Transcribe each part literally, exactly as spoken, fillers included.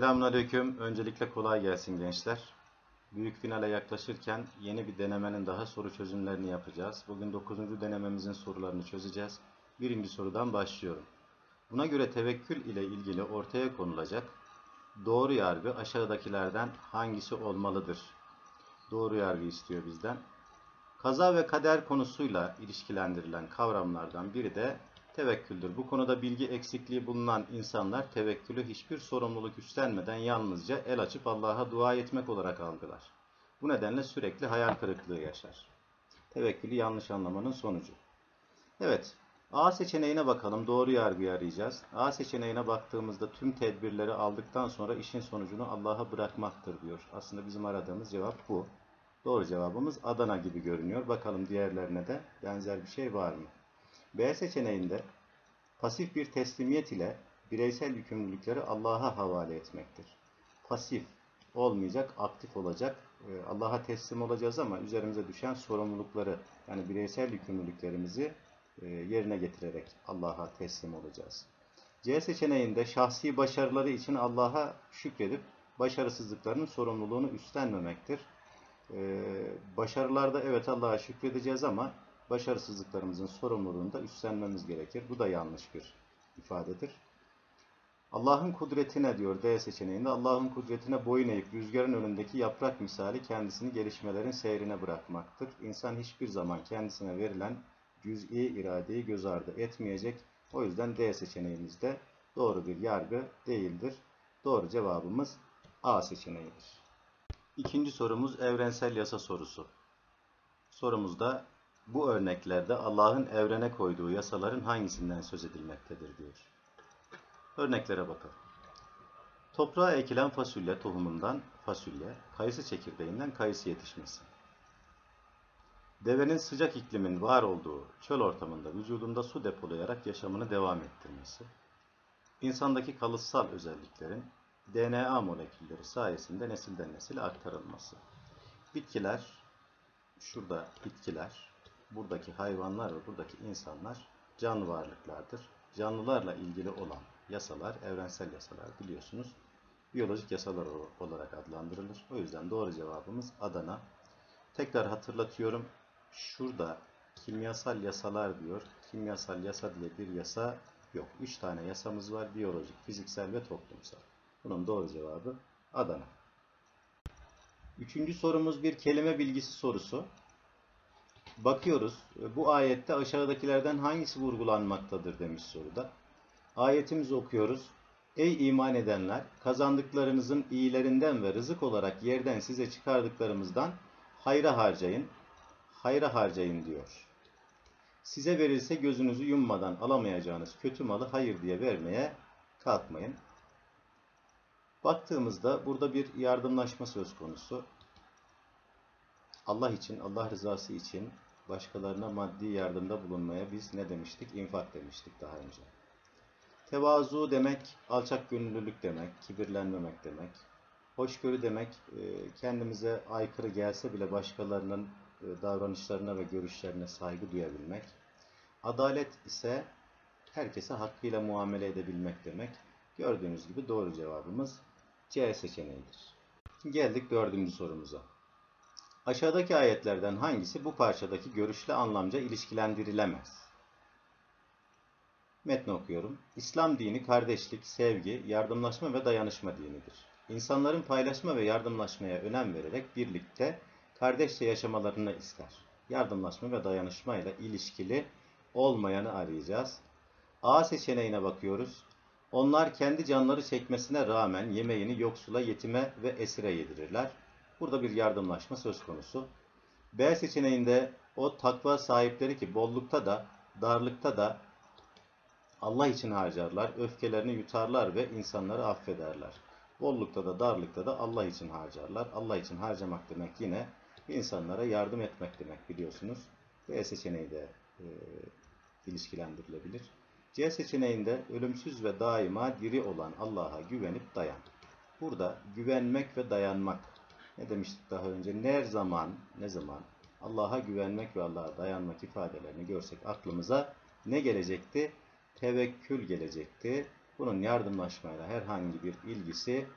Selamünaleyküm. Öncelikle kolay gelsin gençler. Büyük finale yaklaşırken yeni bir denemenin daha soru çözümlerini yapacağız. Bugün dokuzuncu denememizin sorularını çözeceğiz. Birinci sorudan başlıyorum. Buna göre tevekkül ile ilgili ortaya konulacak doğru yargı aşağıdakilerden hangisi olmalıdır? Doğru yargı istiyor bizden. Kaza ve kader konusuyla ilişkilendirilen kavramlardan biri de tevekküldür. Bu konuda bilgi eksikliği bulunan insanlar tevekkülü hiçbir sorumluluk üstlenmeden yalnızca el açıp Allah'a dua etmek olarak algılar. Bu nedenle sürekli hayal kırıklığı yaşar. Tevekkülü yanlış anlamanın sonucu. Evet, A seçeneğine bakalım. Doğru yargıyı arayacağız. A seçeneğine baktığımızda tüm tedbirleri aldıktan sonra işin sonucunu Allah'a bırakmaktır diyor. Aslında bizim aradığımız cevap bu. Doğru cevabımız Adana gibi görünüyor. Bakalım diğerlerine de benzer bir şey var mı? B seçeneğinde pasif bir teslimiyet ile bireysel yükümlülükleri Allah'a havale etmektir. Pasif olmayacak, aktif olacak. Allah'a teslim olacağız ama üzerimize düşen sorumlulukları, yani bireysel yükümlülüklerimizi yerine getirerek Allah'a teslim olacağız. C seçeneğinde şahsi başarıları için Allah'a şükredip başarısızlıklarının sorumluluğunu üstlenmemektir. Başarılarda evet Allah'a şükredeceğiz ama başarısızlıklarımızın sorumluluğunu da üstlenmemiz gerekir. Bu da yanlış bir ifadedir. Allah'ın kudretine diyor D seçeneğinde, Allah'ın kudretine boyun eğip rüzgarın önündeki yaprak misali kendisini gelişmelerin seyrine bırakmaktır. İnsan hiçbir zaman kendisine verilen cüz'i iradeyi göz ardı etmeyecek. O yüzden D seçeneğimiz de doğru bir yargı değildir. Doğru cevabımız A seçeneğidir. İkinci sorumuz evrensel yasa sorusu. Sorumuzda bu örneklerde Allah'ın evrene koyduğu yasaların hangisinden söz edilmektedir diyor. Örneklere bakalım. Toprağa ekilen fasulye tohumundan fasulye, kayısı çekirdeğinden kayısı yetişmesi. Devenin sıcak iklimin var olduğu çöl ortamında vücudunda su depolayarak yaşamını devam ettirmesi. İnsandaki kalıtsal özelliklerin D N A molekülleri sayesinde nesilden nesile aktarılması. Bitkiler, şurada bitkiler, buradaki hayvanlar ve buradaki insanlar canlı varlıklardır. Canlılarla ilgili olan yasalar, evrensel yasalar biliyorsunuz. Biyolojik yasalar olarak adlandırılır. O yüzden doğru cevabımız Adana. Tekrar hatırlatıyorum. Şurada kimyasal yasalar diyor. Kimyasal yasa diye bir yasa yok. Üç tane yasamız var. Biyolojik, fiziksel ve toplumsal. Bunun doğru cevabı Adana. Üçüncü sorumuz bir kelime bilgisi sorusu. Bakıyoruz. Bu ayette aşağıdakilerden hangisi vurgulanmaktadır demiş soruda. Ayetimizi okuyoruz. Ey iman edenler! Kazandıklarınızın iyilerinden ve rızık olarak yerden size çıkardıklarımızdan hayra harcayın. Hayra harcayın diyor. Size verilse gözünüzü yummadan alamayacağınız kötü malı hayır diye vermeye kalkmayın. Baktığımızda burada bir yardımlaşma söz konusu. Allah için, Allah rızası için başkalarına maddi yardımda bulunmaya biz ne demiştik? İnfak demiştik daha önce. Tevazu demek, alçak gönüllülük demek, kibirlenmemek demek. Hoşgörü demek, kendimize aykırı gelse bile başkalarının davranışlarına ve görüşlerine saygı duyabilmek. Adalet ise herkese hakkıyla muamele edebilmek demek. Gördüğünüz gibi doğru cevabımız C seçeneğidir. Geldik dördüncü sorumuza. Aşağıdaki ayetlerden hangisi bu parçadaki görüşle anlamca ilişkilendirilemez? Metni okuyorum. İslam dini kardeşlik, sevgi, yardımlaşma ve dayanışma dinidir. İnsanların paylaşma ve yardımlaşmaya önem vererek birlikte kardeşçe yaşamalarını ister. Yardımlaşma ve dayanışma ile ilişkili olmayanı arayacağız. A seçeneğine bakıyoruz. Onlar kendi canları çekmesine rağmen yemeğini yoksula, yetime ve esire yedirirler. Burada bir yardımlaşma söz konusu. B seçeneğinde o takva sahipleri ki bollukta da darlıkta da Allah için harcarlar, öfkelerini yutarlar ve insanları affederler. Bollukta da darlıkta da Allah için harcarlar. Allah için harcamak demek yine insanlara yardım etmek demek biliyorsunuz. B seçeneği de e, ilişkilendirilebilir. C seçeneğinde ölümsüz ve daima diri olan Allah'a güvenip dayan. Burada güvenmek ve dayanmak. Ne demiştik daha önce? Ne zaman, ne zaman Allah'a güvenmek ve Allah'a dayanmak ifadelerini görsek aklımıza ne gelecekti? Tevekkül gelecekti. Bunun yardımlaşmayla herhangi bir ilgisi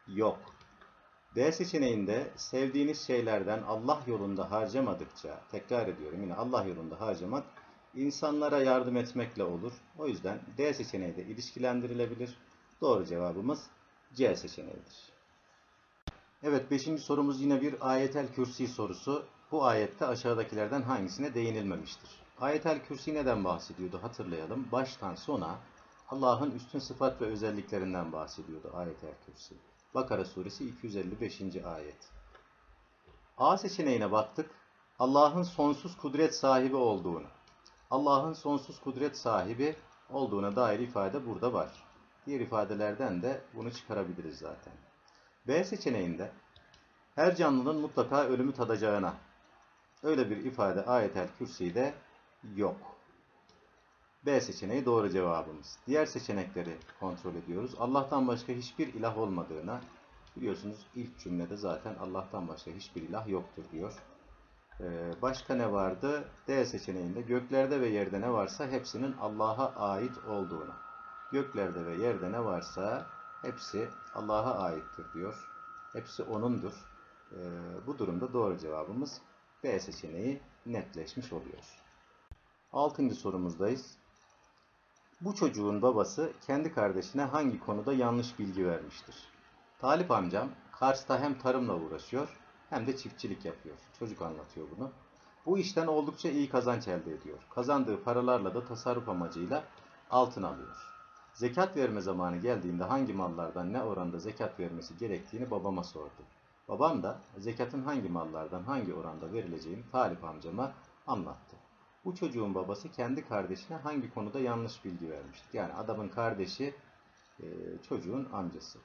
Yok. D seçeneğinde sevdiğiniz şeylerden Allah yolunda harcamadıkça, tekrar ediyorum yine Allah yolunda harcamak, insanlara yardım etmekle olur. O yüzden D seçeneği de ilişkilendirilebilir. Doğru cevabımız C seçeneğidir. Evet, beşinci sorumuz yine bir Ayetel Kürsi sorusu. Bu ayette aşağıdakilerden hangisine değinilmemiştir? Ayetel Kürsi neden bahsediyordu hatırlayalım. Baştan sona Allah'ın üstün sıfat ve özelliklerinden bahsediyordu Ayetel Kürsi. Bakara suresi iki yüz elli beşinci ayet. A seçeneğine baktık. Allah'ın sonsuz kudret sahibi olduğunu. Allah'ın sonsuz kudret sahibi olduğuna dair ifade burada var. Diğer ifadelerden de bunu çıkarabiliriz zaten. B seçeneğinde her canlının mutlaka ölümü tadacağına, öyle bir ifade Ayetel Kürsi'de yok. B seçeneği doğru cevabımız. Diğer seçenekleri kontrol ediyoruz. Allah'tan başka hiçbir ilah olmadığına, biliyorsunuz ilk cümlede zaten Allah'tan başka hiçbir ilah yoktur diyor. Ee, başka ne vardı? D seçeneğinde göklerde ve yerde ne varsa hepsinin Allah'a ait olduğuna. Göklerde ve yerde ne varsa hepsi Allah'a aittir diyor. Hepsi O'nundur. Ee, bu durumda doğru cevabımız B seçeneği netleşmiş oluyor. Altıncı sorumuzdayız. Bu çocuğun babası kendi kardeşine hangi konuda yanlış bilgi vermiştir? Talip amcam Kars'ta hem tarımla uğraşıyor hem de çiftçilik yapıyor. Çocuk anlatıyor bunu. Bu işten oldukça iyi kazanç elde ediyor. Kazandığı paralarla da tasarruf amacıyla altın alıyor. Zekat verme zamanı geldiğinde hangi mallardan ne oranda zekat vermesi gerektiğini babama sordu. Babam da zekatın hangi mallardan hangi oranda verileceğini Talip amcama anlattı. Bu çocuğun babası kendi kardeşine hangi konuda yanlış bilgi vermiştir? Yani adamın kardeşi çocuğun amcası.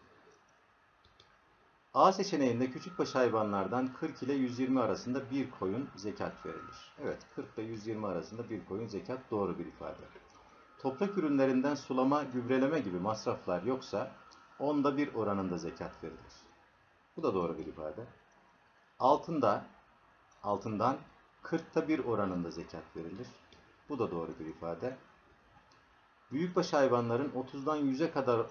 A seçeneğinde küçükbaş hayvanlardan kırk ile yüz yirmi arasında bir koyun zekat verilir. Evet, kırk ile yüz yirmi arasında bir koyun zekat doğru bir ifade. Toprak ürünlerinden sulama, gübreleme gibi masraflar yoksa onda bir oranında zekat verilir. Bu da doğru bir ifade. Altında, altından kırkta bir oranında zekat verilir. Bu da doğru bir ifade. Büyükbaş hayvanların otuzdan yüze kadar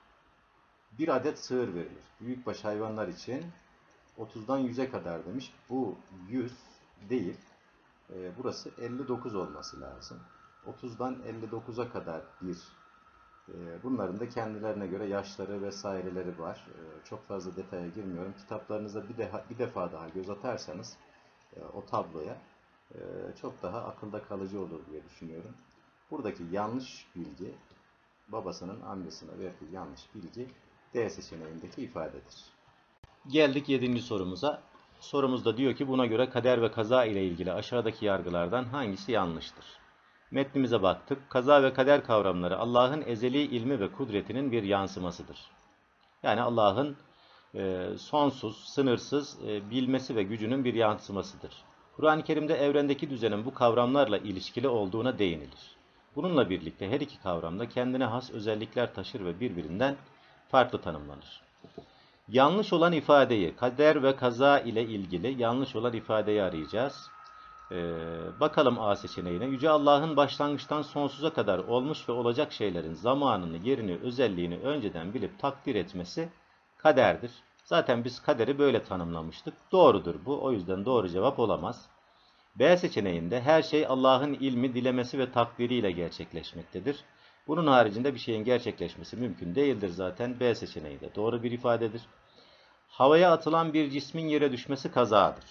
bir adet sığır verilir. Büyükbaş hayvanlar için otuzdan yüze kadar demiş. Bu yüz değil. E, burası elli dokuz olması lazım. otuzdan elli dokuza kadar bir. E, bunların da kendilerine göre yaşları vesaireleri var. E, çok fazla detaya girmiyorum. Kitaplarınıza bir, defa, bir defa daha göz atarsanız e, o tabloya e, çok daha akılda kalıcı olur diye düşünüyorum. Buradaki yanlış bilgi, babasının amcasına verdiği yanlış bilgi D seçeneğindeki ifadedir. Geldik yedinci sorumuza. Sorumuzda diyor ki buna göre kader ve kaza ile ilgili aşağıdaki yargılardan hangisi yanlıştır? Metnimize baktık. Kaza ve kader kavramları Allah'ın ezeli ilmi ve kudretinin bir yansımasıdır. Yani Allah'ın e, sonsuz, sınırsız e, bilmesi ve gücünün bir yansımasıdır. Kur'an-ı Kerim'de evrendeki düzenin bu kavramlarla ilişkili olduğuna değinilir. Bununla birlikte her iki kavramda kendine has özellikler taşır ve birbirinden farklı tanımlanır. Yanlış olan ifadeyi, kader ve kaza ile ilgili yanlış olan ifadeyi arayacağız. Ee, bakalım A seçeneğine. Yüce Allah'ın başlangıçtan sonsuza kadar olmuş ve olacak şeylerin zamanını, yerini, özelliğini önceden bilip takdir etmesi kaderdir. Zaten biz kaderi böyle tanımlamıştık. Doğrudur bu. O yüzden doğru cevap olamaz. B seçeneğinde her şey Allah'ın ilmi, dilemesi ve takdiriyle gerçekleşmektedir. Bunun haricinde bir şeyin gerçekleşmesi mümkün değildir zaten. B seçeneği de doğru bir ifadedir. Havaya atılan bir cismin yere düşmesi kazadır.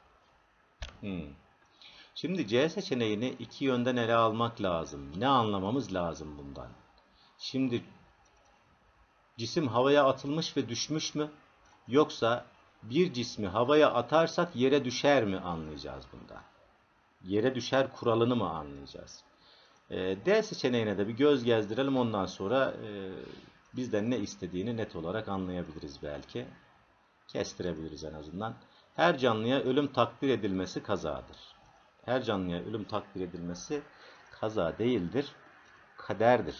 Hmm. Şimdi C seçeneğini iki yönden ele almak lazım. Ne anlamamız lazım bundan? Şimdi cisim havaya atılmış ve düşmüş mü? Yoksa bir cismi havaya atarsak yere düşer mi anlayacağız bundan? Yere düşer kuralını mı anlayacağız? D seçeneğine de bir göz gezdirelim. Ondan sonra e, bizden ne istediğini net olarak anlayabiliriz belki. Kestirebiliriz en azından. Her canlıya ölüm takdir edilmesi kazadır. Her canlıya ölüm takdir edilmesi kaza değildir, kaderdir.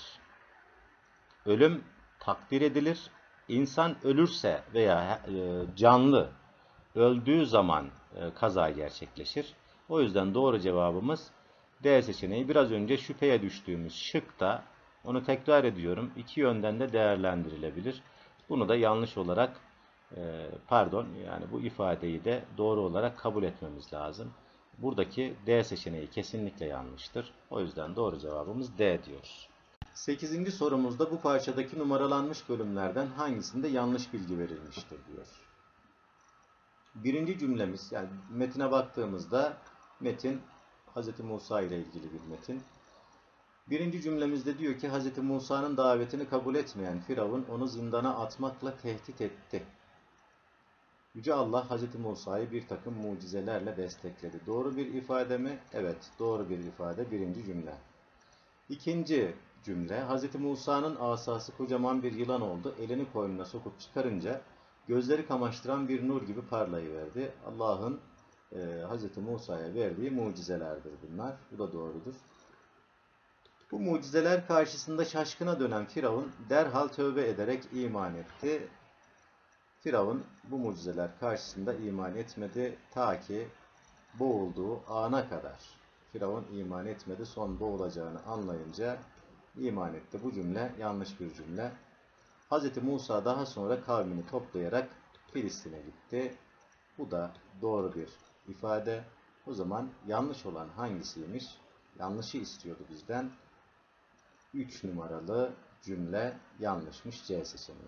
Ölüm takdir edilir. İnsan ölürse veya e, canlı öldüğü zaman e, kaza gerçekleşir. O yüzden doğru cevabımız D seçeneği. Biraz önce şüpheye düştüğümüz şıkta, onu tekrar ediyorum, iki yönden de değerlendirilebilir. Bunu da yanlış olarak e, pardon yani bu ifadeyi de doğru olarak kabul etmemiz lazım. Buradaki D seçeneği kesinlikle yanlıştır. O yüzden doğru cevabımız D diyoruz. sekizinci sorumuzda bu parçadaki numaralanmış bölümlerden hangisinde yanlış bilgi verilmiştir diyor. Birinci cümlemiz, yani metine baktığımızda metin Hz. Musa ile ilgili bir metin. Birinci cümlemizde diyor ki Hz. Musa'nın davetini kabul etmeyen Firavun onu zindana atmakla tehdit etti. Yüce Allah Hz. Musa'yı bir takım mucizelerle destekledi. Doğru bir ifade mi? Evet, doğru bir ifade birinci cümle. İkinci cümle, Hz. Musa'nın asası kocaman bir yılan oldu. Elini koynuna sokup çıkarınca gözleri kamaştıran bir nur gibi parlayıverdi. Allah'ın e, Hz. Musa'ya verdiği mucizelerdir bunlar. Bu da doğrudur. Bu mucizeler karşısında şaşkına dönen Firavun derhal tövbe ederek iman etti. Firavun bu mucizeler karşısında iman etmedi ta ki boğulduğu ana kadar. Firavun iman etmedi, son boğulacağını anlayınca iman etti. Bu cümle yanlış bir cümle. Hz. Musa daha sonra kavmini toplayarak Filistin'e gitti. Bu da doğru bir ifade. O zaman yanlış olan hangisiymiş? Yanlışı istiyordu bizden. üç numaralı cümle yanlışmış, C seçeneği.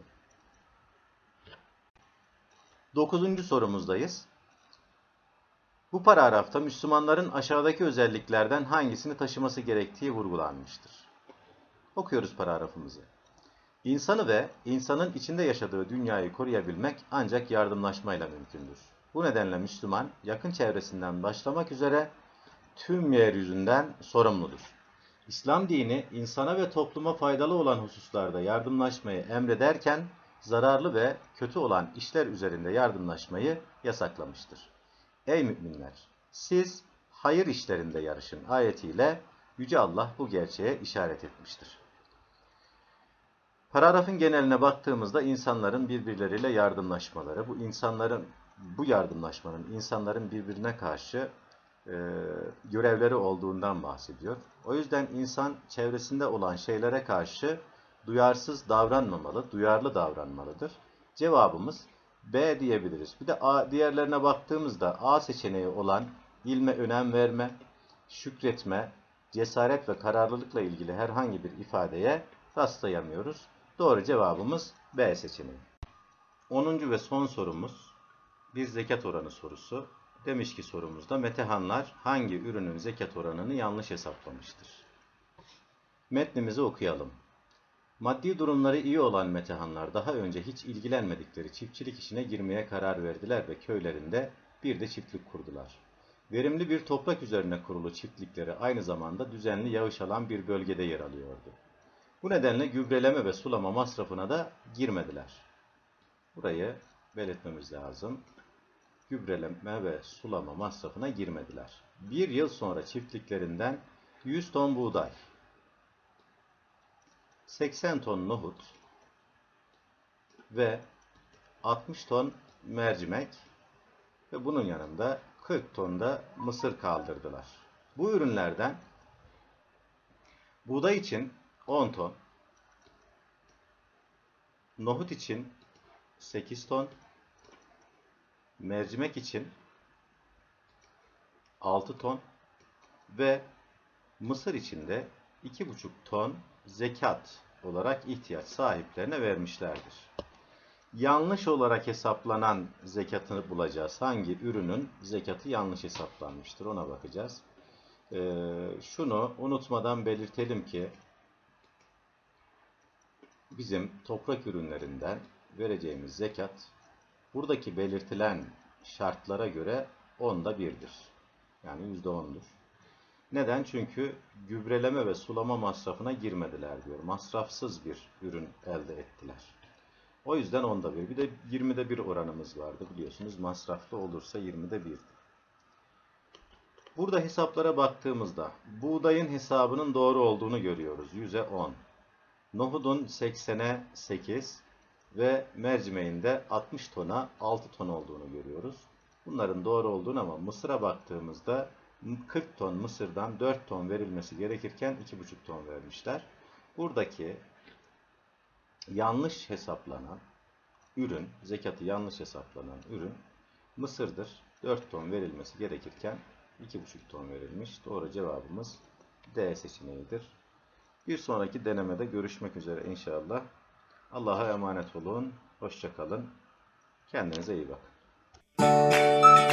dokuzuncu sorumuzdayız. Bu paragrafta Müslümanların aşağıdaki özelliklerden hangisini taşıması gerektiği vurgulanmıştır. Okuyoruz paragrafımızı. İnsanı ve insanın içinde yaşadığı dünyayı koruyabilmek ancak yardımlaşmayla mümkündür. Bu nedenle Müslüman, yakın çevresinden başlamak üzere tüm yeryüzünden sorumludur. İslam dini, insana ve topluma faydalı olan hususlarda yardımlaşmayı emrederken, zararlı ve kötü olan işler üzerinde yardımlaşmayı yasaklamıştır. Ey müminler! Siz hayır işlerinde yarışın ayetiyle Yüce Allah bu gerçeğe işaret etmiştir. Paragrafın geneline baktığımızda insanların birbirleriyle yardımlaşmaları, bu insanların bu yardımlaşmanın insanların birbirine karşı e, görevleri olduğundan bahsediyor. O yüzden insan çevresinde olan şeylere karşı duyarsız davranmamalı, duyarlı davranmalıdır. Cevabımız B diyebiliriz. Bir de A, diğerlerine baktığımızda A seçeneği olan ilme önem verme, şükretme, cesaret ve kararlılıkla ilgili herhangi bir ifadeye rastlayamıyoruz. Doğru cevabımız B seçeneği. onuncu ve son sorumuz bir zekat oranı sorusu. Demiş ki sorumuzda Metehanlar hangi ürünün zekat oranını yanlış hesaplamıştır? Metnimizi okuyalım. Maddi durumları iyi olan Metehanlar daha önce hiç ilgilenmedikleri çiftçilik işine girmeye karar verdiler ve köylerinde bir de çiftlik kurdular. Verimli bir toprak üzerine kurulu çiftlikleri aynı zamanda düzenli yağış alan bir bölgede yer alıyordu. Bu nedenle gübreleme ve sulama masrafına da girmediler. Burayı belirtmemiz lazım. Gübreleme ve sulama masrafına girmediler. Bir yıl sonra çiftliklerinden yüz ton buğday, seksen ton nohut ve altmış ton mercimek ve bunun yanında kırk ton da mısır kaldırdılar. Bu ürünlerden buğday için on ton, nohut için sekiz ton, mercimek için altı ton ve mısır için de iki buçuk ton zekat olarak ihtiyaç sahiplerine vermişlerdir. Yanlış olarak hesaplanan zekatını bulacağız. Hangi ürünün zekatı yanlış hesaplanmıştır ona bakacağız. Ee, şunu unutmadan belirtelim ki bizim toprak ürünlerinden vereceğimiz zekat buradaki belirtilen şartlara göre onda birdir. Yani yüzde ondur. Neden? Çünkü gübreleme ve sulama masrafına girmediler diyor. Masrafsız bir ürün elde ettiler. O yüzden onda bir. Bir de yirmide bir oranımız vardı biliyorsunuz. Masraflı olursa yirmide bir. Burada hesaplara baktığımızda buğdayın hesabının doğru olduğunu görüyoruz. yüze on. Nohudun seksene sekiz ve mercimeğin de altmış tona altı ton olduğunu görüyoruz. Bunların doğru olduğunu ama mısıra baktığımızda kırk ton mısırdan dört ton verilmesi gerekirken iki buçuk ton vermişler. Buradaki yanlış hesaplanan ürün, zekatı yanlış hesaplanan ürün mısırdır. dört ton verilmesi gerekirken iki buçuk ton verilmiş. Doğru cevabımız D seçeneğidir. Bir sonraki denemede görüşmek üzere inşallah. Allah'a emanet olun. Hoşça kalın. Kendinize iyi bakın.